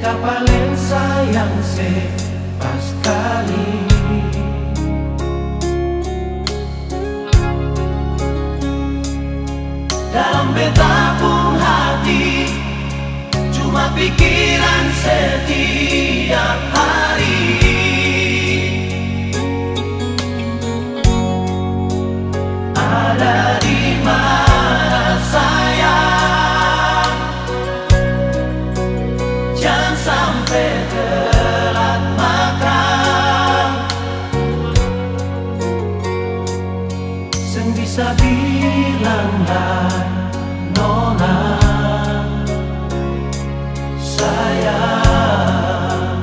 Beta paling sayang pas kali. Dalam beta pun hati cuma pikiran setiap hari. Ada di mana sayang? Jangan sampai telat makan. Sen bisa bilanglah nona sayang.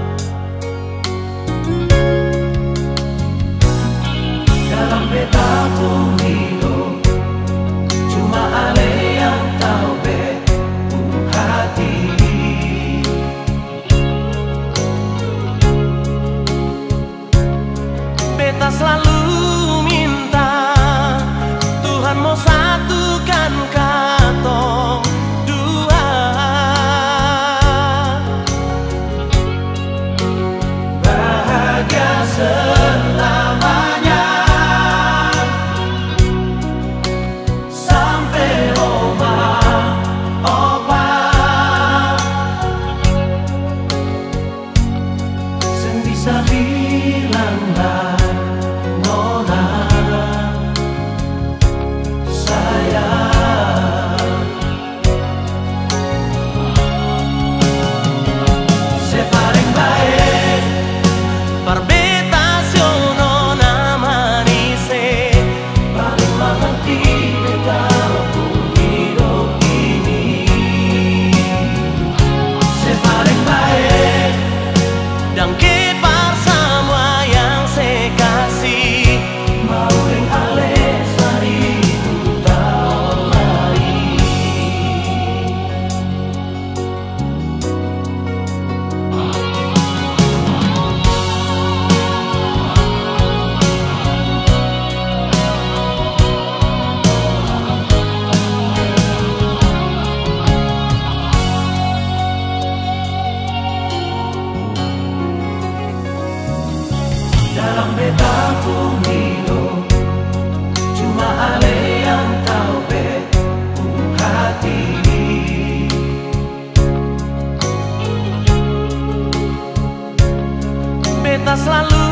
Dalam beta pun hidup cuma ale yang tahu hati. Beta selalu minta Tuhan mau satukan katong dua. Bahagia selamanya sampai oma opa. Sen bisa bilanglah nona sayang. Se paling baik perbeta nona manise, paling mengerti beta pun hidup ini. Se paling baik dan kepar semua yang saya kasih. Mau ring ale seribu tahun lagi. Dalam beta pun hidup cuma ale yang tahu hati. Beta selalu